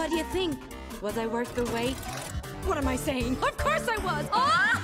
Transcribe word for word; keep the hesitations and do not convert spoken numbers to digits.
What do you think? Was I worth the wait? What am I saying? Of course I was! Oh!